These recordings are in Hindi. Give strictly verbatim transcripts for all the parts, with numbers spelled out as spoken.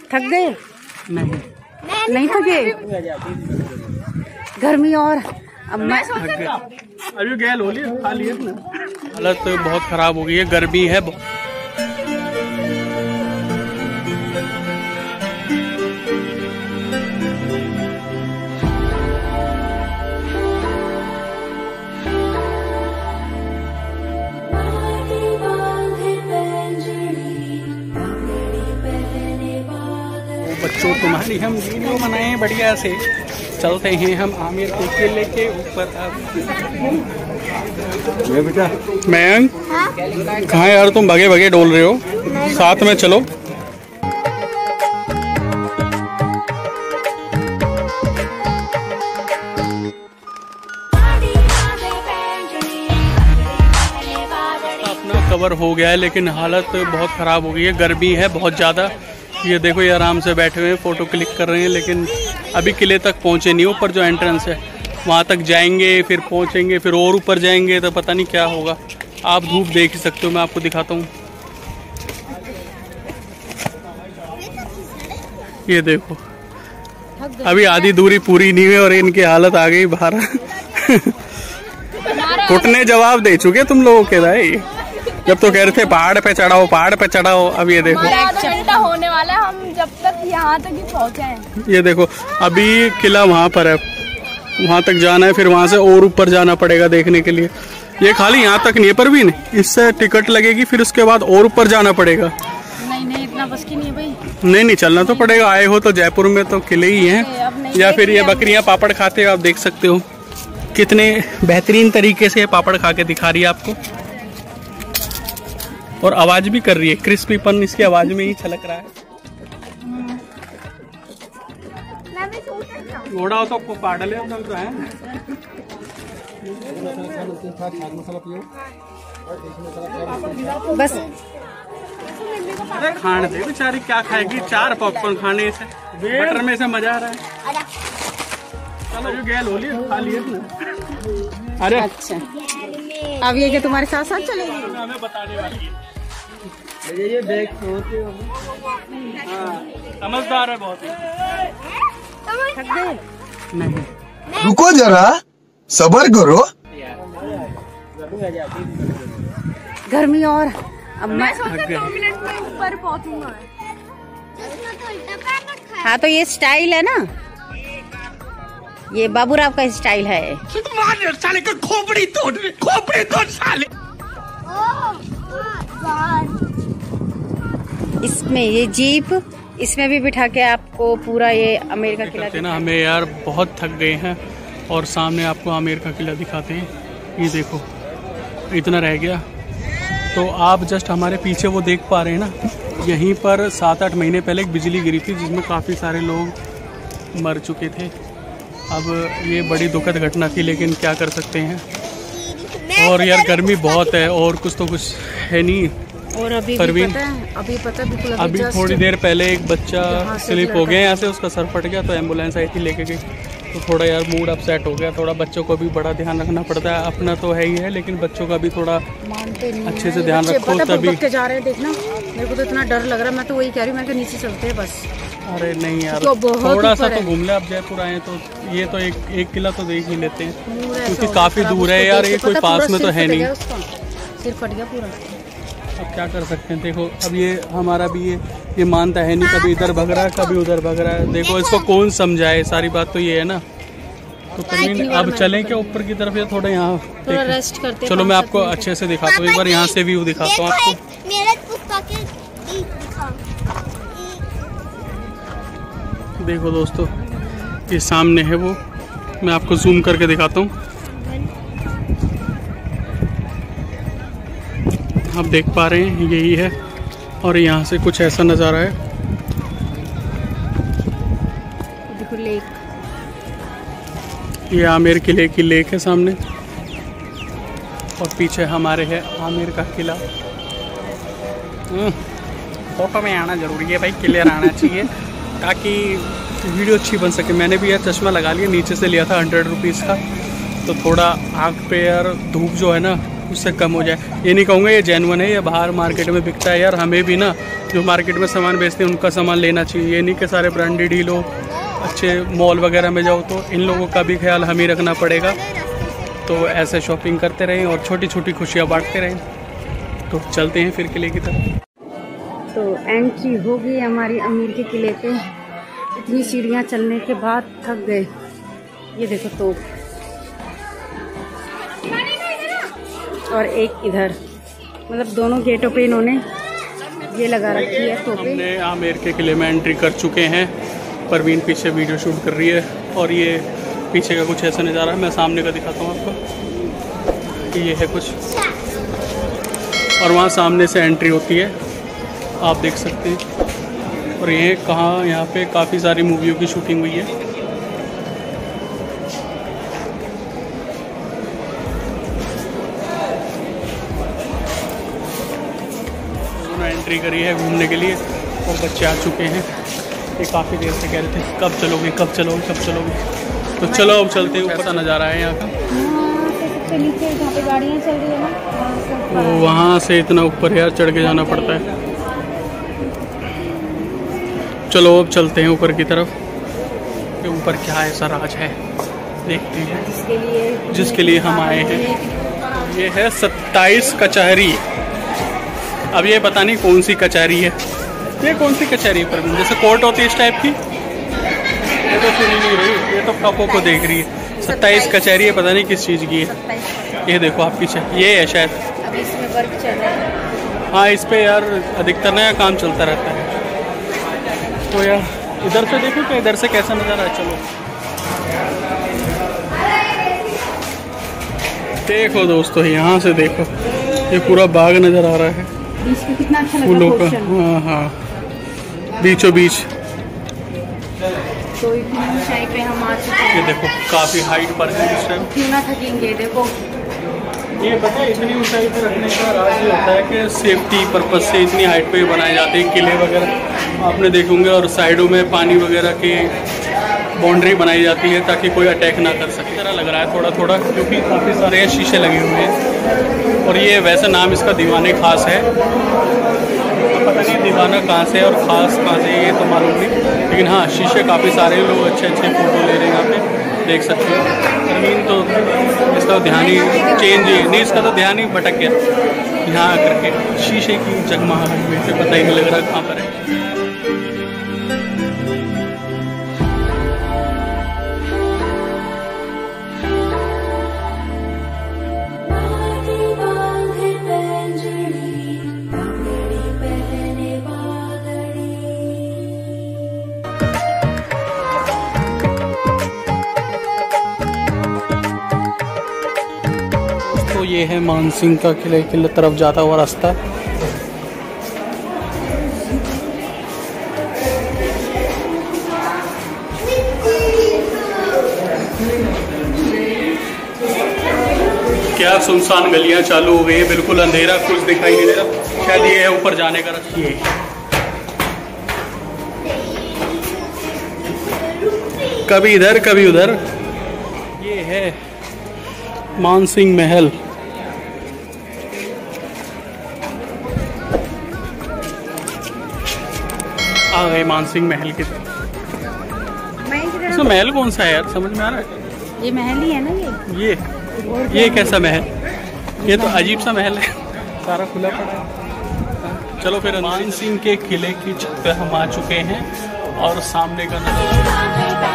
थक गए? नहीं नहीं थके? गर्मी और अब मैं अभी गैल हो लिया खा लिया ना। हालत तो बहुत खराब हो गई है, गर्मी है बहुत। बच्चों तुम्हारी हम वीडियो बनाए बढ़िया से। चलते हैं हम आमिर के किले के ऊपर। अब बेटा मैं कहाँ यार, तुम भगे भगे डोल रहे हो, साथ में चलो। अपना कवर हो गया है लेकिन हालत बहुत खराब हो गई है, गर्मी है बहुत ज़्यादा। ये देखो ये आराम से बैठे हुए हैं, फोटो क्लिक कर रहे हैं, लेकिन अभी किले तक पहुंचे नहीं। ऊपर जो एंट्रेंस है वहां तक जाएंगे, फिर पहुंचेंगे, फिर और ऊपर जाएंगे तो पता नहीं क्या होगा। आप धूप देख ही सकते हो, मैं आपको दिखाता हूँ। ये देखो अभी आधी दूरी पूरी नहीं हुई और इनकी हालत आ गई बाहर। घुटने जवाब दे चुके तुम लोगों के भाई। जब तो कह रहे थे पहाड़ पे चढ़ाओ पहाड़ पे चढ़ाओ, अब ये देखो आधा घंटा होने वाला है, हम जब तक यहाँ तक ही पहुँचे हैं। ये देखो अभी किला वहाँ पर है, वहाँ तक जाना है, फिर वहाँ से और ऊपर जाना पड़ेगा देखने के लिए। ये खाली यहाँ तक नहीं है परवीन, इससे टिकट लगेगी, फिर उसके बाद और ऊपर जाना पड़ेगा। नहीं नहीं इतना बस की नहीं भाई। नहीं नहीं चलना तो पड़ेगा। आए हो तो जयपुर में तो किले ही हैं। या फिर ये बकरियाँ पापड़ खाते हो, आप देख सकते हो कितने बेहतरीन तरीके से पापड़ खा के दिखा रही है आपको, और आवाज भी कर रही है। क्रिस्पीपन इसकी आवाज में ही छलक रहा है। घोड़ा हो तो पाडल है तो है। बस अरे खाने दे बेचारी, क्या खाएगी? चार पॉपकॉर्न खाने से बटर में से मजा आ रहा है। चलो जो गैल हो लिया खा लिया ना। अरे अच्छा, अब ये क्या तुम्हारे साथ साथ चलेगी? हमें बताने वाली है ये देख होते हो। हाँ समझदार है बहुत। थक गए? नहीं रुको जरा सब्र करो। गर्मी और अब मैं दो मिनट में ऊपर पहुँचूंगा। हाँ तो ये स्टाइल है ना, ये बाबूराव का स्टाइल है। साले का खोपड़ी तोड़ खोपड़ी तोड़ साले। इसमें ये जीप, इसमें भी बिठा के आपको पूरा ये आमेर का किला ना। हमें यार बहुत थक गए हैं और सामने आपको आमेर का किला दिखाते हैं। ये देखो इतना रह गया। तो आप जस्ट हमारे पीछे वो देख पा रहे हैं ना, यहीं पर सात आठ महीने पहले एक बिजली गिरी थी जिसमें काफ़ी सारे लोग मर चुके थे। अब ये बड़ी दुखद घटना थी, लेकिन क्या कर सकते हैं। और यार गर्मी बहुत है और कुछ तो कुछ है नहीं। और अभी भी पता है, अभी पता है बिल्कुल अभी थोड़ी देर पहले एक बच्चा स्लिप हो गया यहाँ से, उसका सर फट गया तो एम्बुलेंस आई थी लेके गई। तो थोड़ा यार मूड अपसेट हो गया। थोड़ा बच्चों को भी बड़ा ध्यान रखना पड़ता है, अपना तो है ही है लेकिन बच्चों का भी थोड़ा मानते नहीं अच्छे से ध्यान रखो। तभी जा रहे हैं देखना, मेरे को तो इतना डर लग रहा है। मैं तो वही कह रही हूँ, मैं नीचे चलते हैं बस। अरे नहीं यार थोड़ा सा तो घूम ले। अब जयपुर आए तो ये तो एक एक किला तो देख ही लेते हैं, क्योंकि काफी दूर है यार, ये कोई पास में तो है नहीं। सिर फट गया पूरा। अब क्या कर सकते हैं। देखो अब ये हमारा भी ये ये मानता है नहीं, कभी इधर भग रहा है कभी उधर भग रहा है। देखो इसको कौन समझाए, सारी बात तो ये है ना। तो कभी अब चलें क्या ऊपर की तरफ या थोड़ा यहाँ थोड़ा रेस्ट करते? चलो मैं आपको अच्छे से दिखाता हूँ, एक बार यहाँ से व्यू दिखाता हूँ आपको। देखो दोस्तों ये सामने है वो, मैं आपको जूम करके दिखाता हूँ। आप देख पा रहे हैं यही है, और यहाँ से कुछ ऐसा नज़ारा है। देखो लेक, ये आमेर किले की लेक है सामने, और पीछे हमारे है आमेर का किला। फोटो में आना जरूरी है भाई, क्लियर आना चाहिए ताकि वीडियो अच्छी बन सके। मैंने भी यार चश्मा लगा लिया, नीचे से लिया था हंड्रेड रुपीज़ का, तो थोड़ा आँख पे यार धूप जो है ना उससे कम हो जाए। ये नहीं कहूँगा ये जेन्युइन है, ये बाहर मार्केट में बिकता है यार। हमें भी ना जो मार्केट में सामान बेचते हैं उनका सामान लेना चाहिए। ये नहीं कि सारे ब्रांडेड ही लो। अच्छे मॉल वगैरह में जाओ तो इन लोगों का भी ख्याल हमें रखना पड़ेगा। तो ऐसे शॉपिंग करते रहें और छोटी छोटी खुशियाँ बांटते रहें। तो चलते हैं फिर किले की तरफ। तो एंट्री हो गई हमारी अमीर के किले पे। इतनी सीढ़ियाँ चलने के बाद थक गए। ये देखो तोप, और एक इधर, मतलब दोनों गेटों पे इन्होंने ये लगा रखी है तोपे। हमने आमेर के किले में एंट्री कर चुके हैं। परवीन पीछे वीडियो शूट कर रही है और ये पीछे का कुछ ऐसा नज़ारा है। मैं सामने का दिखाता हूँ आपको। ये है कुछ, और वहाँ सामने से एंट्री होती है, आप देख सकते हैं। और ये कहाँ, यहाँ पे काफ़ी सारी मूवियों की शूटिंग हुई है। एंट्री करी है घूमने के लिए और बच्चे आ चुके हैं। ये काफ़ी देर से कह रहे थे कब चलोगे कब चलोगे कब चलोगे। तो चलो अब चलते हैं। ऊपर नज़ारा है यहाँ का, सबसे नीचे जहाँ पे गाड़ियाँ चल रही है ना, वो वहाँ से इतना ऊपर यार चढ़ के जाना पड़ता है। चलो अब चलते हैं ऊपर की तरफ कि ऊपर क्या ऐसा राज है, देखते हैं। जिसके लिए जिसके लिए हम आए हैं। ये है सत्ताईस कचहरी। अब ये पता नहीं कौन सी कचहरी है, ये कौन सी कचहरी है पर जैसे कोर्ट होती है इस टाइप की। ये तो सुन ही नहीं रही, ये तो कपों को देख रही है। सत्ताईस कचहरी है, पता नहीं किस चीज़ की है। ये देखो आप पीछे, ये है शायद। अभी इसमें वर्क चल रहा है। हाँ, इस पे यार अधिकतर नया काम चलता रहता है। तो यार इधर से देखो कि इधर से कैसा नज़ारा है। चलो देखो दोस्तों, यहाँ से देखो ये पूरा बाग नज़र आ रहा है कितना अच्छा फूलों का। हाँ हाँ, बीचों बीच। तो इतनी ऊंचाई पे हम आ चुके हैं। ये देखो काफ़ी हाइट पर है इस टाइम। क्यों ना थकेंगे। देखो ये पता है इतनी ऊंचाई पर रखने का राज ये होता है कि सेफ्टी पर्पज से इतनी हाइट पे बनाए जाते हैं किले वगैरह, आपने देखे होंगे। और साइडों में पानी वगैरह की बाउंड्री बनाई जाती है ताकि कोई अटैक ना कर सके। तरह लग रहा है थोड़ा थोड़ा, क्योंकि काफ़ी सारे शीशे लगे हुए हैं। और ये वैसे नाम इसका दीवाने खास है, पता नहीं दीवाना कहाँ से और ख़ास कहाँ से ये तो मालूम नहीं, लेकिन हाँ शीशे काफ़ी सारे, लोग अच्छे अच्छे फ़ोटो ले रहे हैं यहाँ पे, देख सकते हो। परवीन तो इसका तो ध्यान ही चेंज ही नहीं, इसका तो ध्यान ही भटक गया। यहाँ आकर के शीशे की जगमगाहट में से पता ही नहीं लग रहा कहाँ पर है। तो ये है मानसिंह का किले की तरफ जाता हुआ रास्ता। क्या सुनसान गलियां चालू हो गई है, बिल्कुल अंधेरा, कुछ दिखाई नहीं दे रहा। शायद ये है ऊपर जाने का रास्ता। ये कभी इधर कभी उधर। ये है मानसिंह महल। आ गए मानसिंह महल के। इसमें महल कौन सा है यार, समझ में आ रहा है? ये महल ही है ना। ये ये ये कैसा महल? ये तो अजीब सा महल है, सारा खुला पड़ा है। चलो फिर मानसिंह के किले की छत पे हम आ चुके हैं और सामने का नजारा।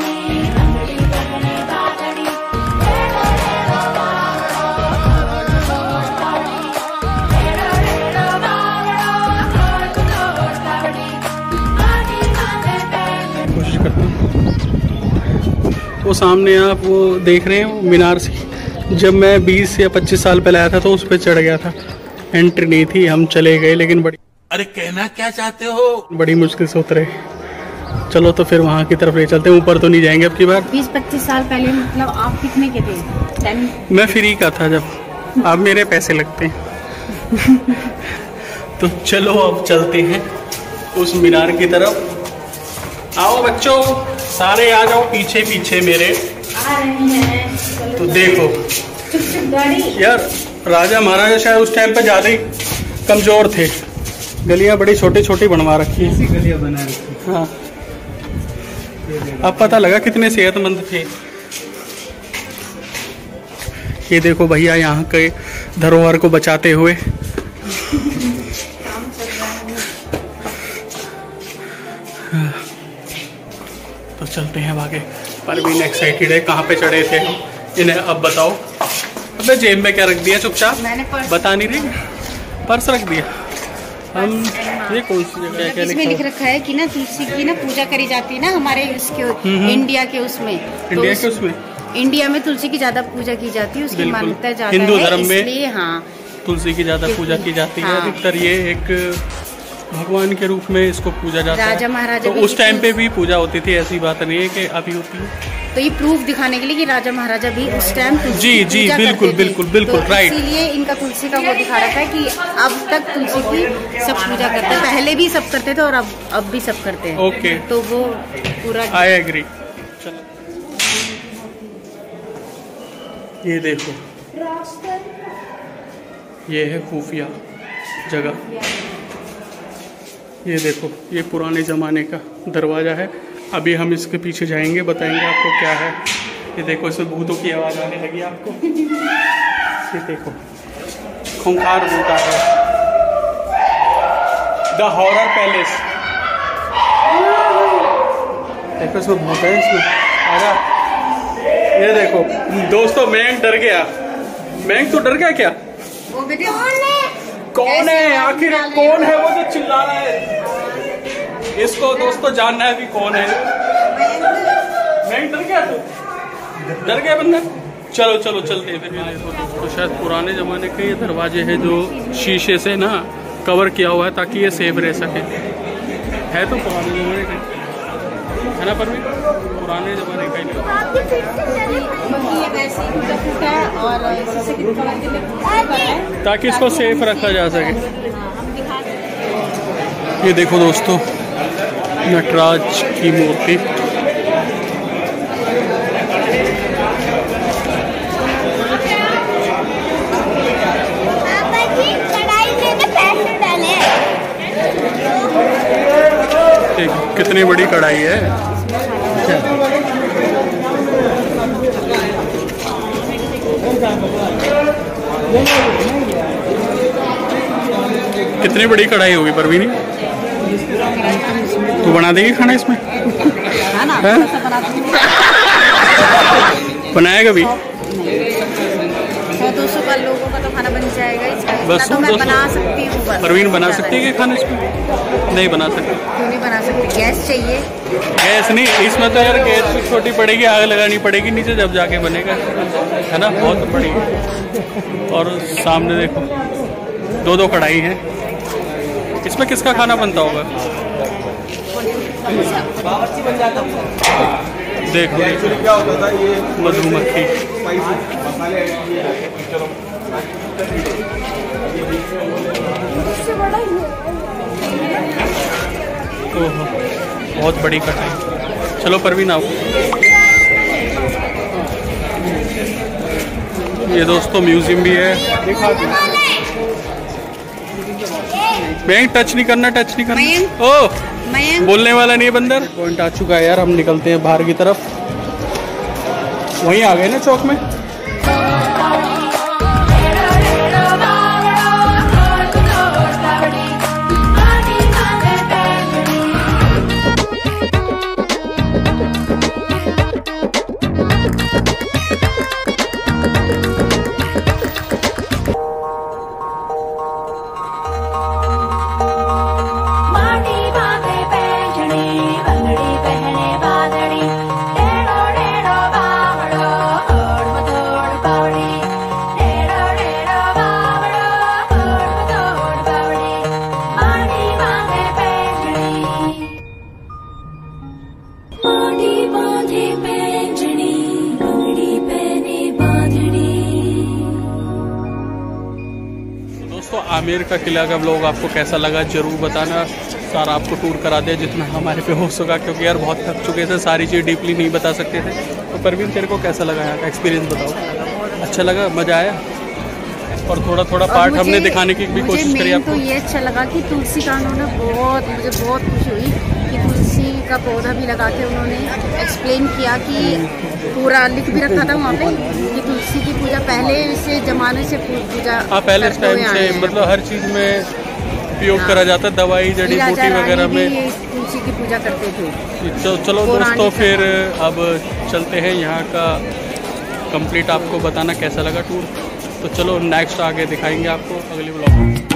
वो सामने आप वो देख रहे हैं मीनार से, जब मैं बीस या पच्चीस साल पहले आया था तो उस पर चढ़ गया था। एंट्री नहीं थी, हम चले गए, लेकिन बड़ी अरे कहना क्या चाहते हो? बड़ी मुश्किल से उतरे। चलो तो फिर वहाँ की तरफ ले चलते हैं। ऊपर तो नहीं जाएंगे अब की बार। बीस पच्चीस साल पहले मतलब आप कितने के थे? मैं फ्री का था जब, अब मेरे पैसे लगते हैं। तो चलो अब चलते हैं उस मीनार की तरफ। आओ बच्चों, सारे आ जाओ पीछे पीछे मेरे। आ रहे हैं। तो देखो गाड़ी यार, राजा महाराजा शायद उस टाइम पे ज़्यादा ही कमज़ोर थे। गलियां बड़ी छोटी छोटी बनवा रखी हैं। गलियां बना रखी। हाँ, अब पता लगा कितने सेहतमंद थे। ये देखो भैया यहाँ के धरोहर को बचाते हुए। तो चलते हैं आगे। परवीन एक्साइटेड है। कहाँ पे चढ़े थे इन्हें अब बताओ। अबे जेब में क्या रख दिया चुपचाप? मैंने पर्स बता नहीं रही, पर्स रख दिया। हम ये कौन सी जगह है? क्या इसमें लिख रखा है कि ना तुलसी की ना पूजा करी जाती है ना हमारे इसके इंडिया के उसमें। इंडिया के उसमें इंडिया में तुलसी की ज्यादा पूजा की जाती है, उसकी मान्यता ज्यादा हिंदू है, धर्म में इसलिए हाँ तुलसी की ज्यादा पूजा की जाती है। हाँ। अधिकतर ये एक भगवान के रूप में इसको पूजा जाता है। राजा महाराजा तो उस टाइम पे भी पूजा होती थी, ऐसी बात नहीं है कि अभी होती है। तो ये प्रूफ दिखाने के लिए कि राजा महाराजा भी उस टाइम जी जी बिल्कुल बिल्कुल बिल्कुल राइट। इसीलिए इनका तुलसी का वो दिखा रखा है कि अब तक तुलसी की सब पूजा करते हैं। पहले भी सब करते थे और अब अब भी सब करते हैं। ओके, तो वो पूरा आई एग्री। चलो ये देखो, ये है खुफिया जगह। ये देखो, ये पुराने ज़माने का दरवाज़ा है। अभी हम इसके पीछे जाएंगे, बताएंगे आपको क्या है। ये देखो, इसमें भूतों की आवाज़ आने लगी आपको। ये देखो, खूंखार भूत आ गया। The horror palace. देखो इसमें भूत है, इसमें आजा। ये देखो दोस्तों, मैंग डर गया। मैंग तो डर गया क्या? वो बेटे कौन है आखिर? कौन है वो जो चिल्ला रहा है? इसको दोस्तों जानना है भी कौन है। मैंग डर गया? तो डर गया बंदा। चलो चलो चलते हैं फिर। तो शायद पुराने जमाने के ये दरवाजे हैं जो शीशे से ना कवर किया हुआ है ताकि ये सेफ रह सके। है तो पुराने जमाने का है ना परवीन? पुराने जमाने का ही ताकि इसको सेफ रखा जा सके। ये देखो दोस्तों, नटराज की मूर्ति। कितनी बड़ी कढ़ाई है। कितनी बड़ी कढ़ाई होगी परवीनी? तू बना देगी खाना इसमें? बनाएगा भी? दो सौ लोगों का तो खाना बन जाएगा इसका। बस तो मैं बना सकती हूँ। परवीन बना सकती है कि खाना इसमें? नहीं बना सकती। क्यों नहीं बना सकती? गैस चाहिए। गैस नहीं, इसमें तो यार गैस भी छोटी पड़ेगी, आग लगानी पड़ेगी नीचे जब जाके बनेगा, है ना? बहुत बड़ी। और सामने देखो दो दो कढ़ाई है। इसमें किसका खाना बनता होगा? देखो क्या होता था ये मधुमक्खी। ओहो, बहुत बड़ी कढ़ाई। चलो परवीन आओ। ये दोस्तों म्यूजियम भी है। मैं टच नहीं करना, टच नहीं करना। ओ बोलने वाला नहीं है बंदर। पॉइंट आ चुका है यार, हम निकलते हैं बाहर की तरफ। वहीं आ गए ना चौक में। आमेर का किला का व्लॉग आपको कैसा लगा जरूर बताना। सारा आपको टूर करा दिया जितना हमारे पे हो सका, क्योंकि यार बहुत थक चुके थे, सारी चीज़ डीपली नहीं बता सकते थे। तो परवीन तेरे को कैसा लगा यहाँ का एक्सपीरियंस बताओ? अच्छा लगा? मज़ा आया? और थोड़ा थोड़ा पार्ट हमने दिखाने की भी कोशिश करी आपको। तो ये अच्छा लगा कि तुलसी का उन्होंने बहुत, मुझे बहुत खुशी हुई कि तुलसी का पौधा भी लगा के उन्होंने एक्सप्लेन किया कि पूरा लिख भी रखा था वहाँ पे कि तुलसी की पूजा पहले से जमाने से पूजा, हाँ पहले इस टाइम से मतलब हर चीज़ में उपयोग करा जाता है, दवाई जड़ी बूटी वगैरह में तुलसी की पूजा करते थे। चलो चलो दोस्तों, फिर अब चलते हैं यहाँ का कंप्लीट आपको बताना कैसा लगा टूर। तो चलो नेक्स्ट आगे दिखाएंगे आपको अगले ब्लॉग में।